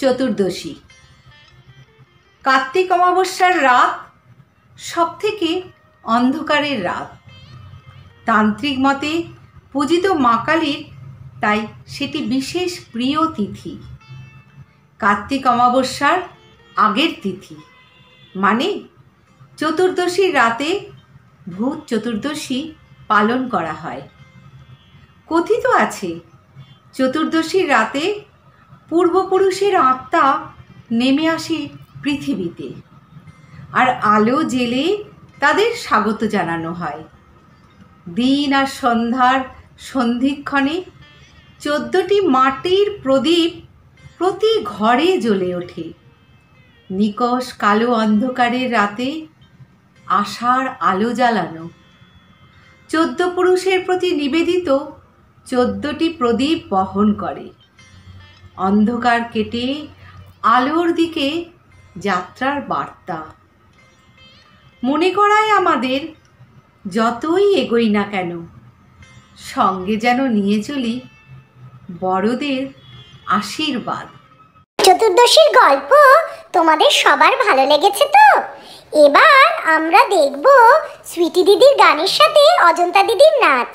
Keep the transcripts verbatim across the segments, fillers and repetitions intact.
চতুর্দশী। কার্তিক অমাবস্যার রাত সবথেকে অন্ধকারের রাত। তান্ত্রিক মতে পূজিত মা কালীর তাই সেটি বিশেষ প্রিয় তিথি। কার্তিক অমাবস্যার আগের তিথি মানে চতুর্দশীর রাতে ভূত চতুর্দশী পালন করা হয়। কথিত আছে চতুর্দশীর রাতে পূর্বপুরুষের আত্মা নেমে আসে পৃথিবীতে, আর আলো জেলে তাদের স্বাগত জানানো হয়। দিন আর সন্ধ্যার সন্ধিক্ষণে চোদ্দটি মাটির প্রদীপ প্রতি ঘরে জ্বলে ওঠে। নিকষ কালো অন্ধকারের রাতে আশার আলো জ্বালানো। চোদ্দ পুরুষের প্রতি নিবেদিত চোদ্দটি প্রদীপ বহন করে। অন্ধকার কেটে আলোর দিকে যাত্রার বার্তা। মনে করায় আমাদের যতই এগোই না কেন সঙ্গে যেন নিয়ে চলি বড়দের আশীর্বাদ। চতুর্দশীর গল্প তোমাদের সবার ভালো লেগেছে তো? এবার আমরা দেখব সুইটি দিদির গানের সাথে অজন্তা দিদির নাচ।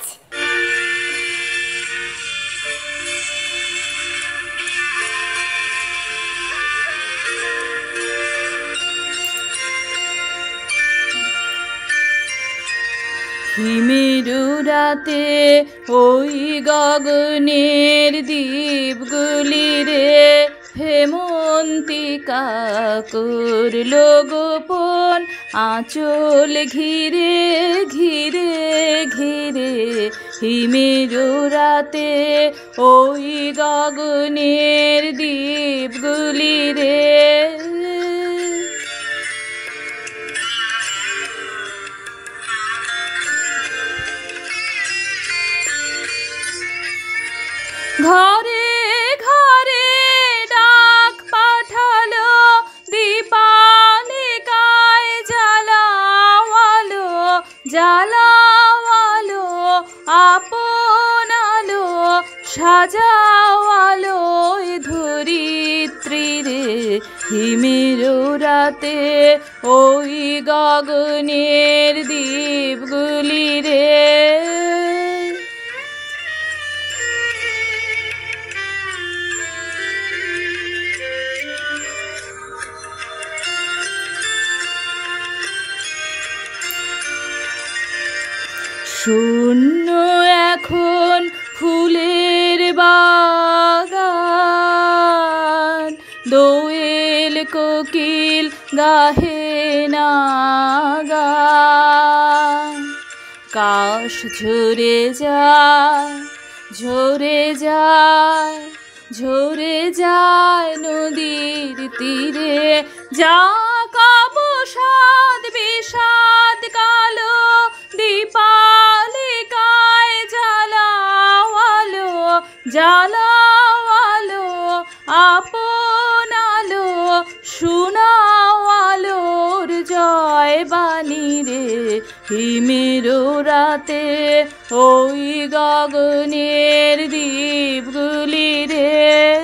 হিমের রাতে ওই গগনের দ্বীপগুলি রে হেমন্তিকা করল গোপন আঁচল ঘিরে ঘিরে ঘিরে। হিমের রাতে ওই গগনের দ্বীপগুলি রে ঘরে ঘরে ডাক পাঠালো দীপালিকায় জ্বালাওয়ালো জ্বালাওয়ালো আপনালো সাজাওয়ালো ধরিত্রী রে। হিমের রাতে ওই গগনের দ্বীপগুলি রে শূন্য এখন ফুলের বাগান, দোয়েল কোকিল গাহে না গান। কাশ ঝরে যায় ঝরে যায় ঝরে যায় নদীর তীরে, যা কাবসাদ বিষাদ কালো দীপালিকায় জ্বালাওয়ালো জ্বালাওয়ালো আপনালো শোনাওয়ালোর জয় বাণী রে। হিমের রাতে ওই গগনের দ্বীপগুলি রে।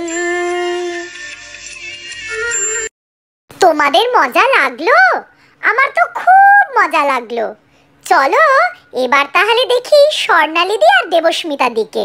তোমাদের মজা লাগলো? আমার তো খুব মজা লাগলো। চলো এবার তাহলে দেখি স্বর্ণালী দি আর দেবস্মিতা দিকে।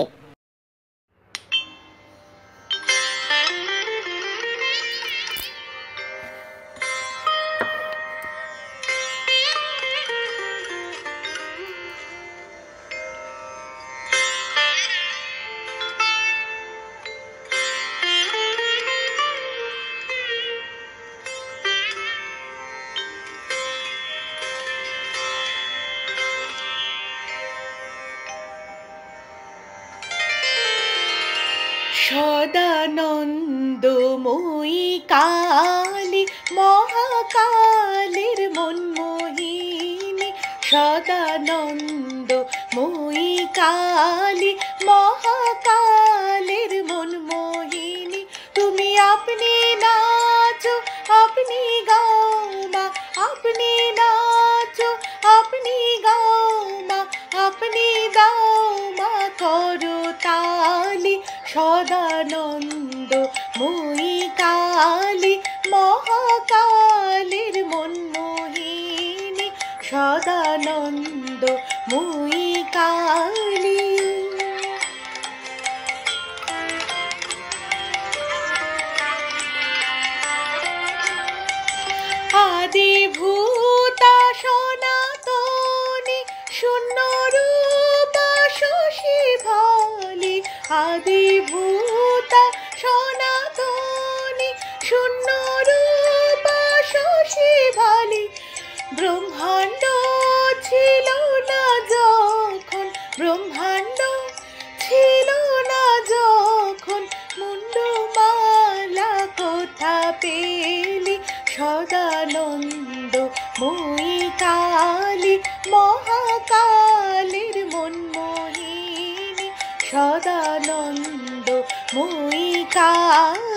সদানন্দময়ী কালী মহাকালের মনমোহিনী, সদানন্দময়ী কালী মহাকালের মনমোহিনী। তুমি আপনি নাচো আপনি গাও মা, আপনি নাচো আপনি গাও মা, আপনি দাও মা করো তালি। সদানন্দময়ী কালী মহাকালের মনমোহিনী সদানন্দ মুই কালী। আদিভূতা সনাতনী শূন্য রূপা শশী ভালি, আদিভূতা সনাতনী শূন্য রূপা শশী ভালি। ব্রহ্মাণ্ড ছিল না যখন, ব্রহ্মাণ্ড ছিল না যখন, মুন্ডমালা কোথা পেলি সদানন্দ মুই কালী। মহাকালের মনমোহিনী সদানন্দ মুই কালী।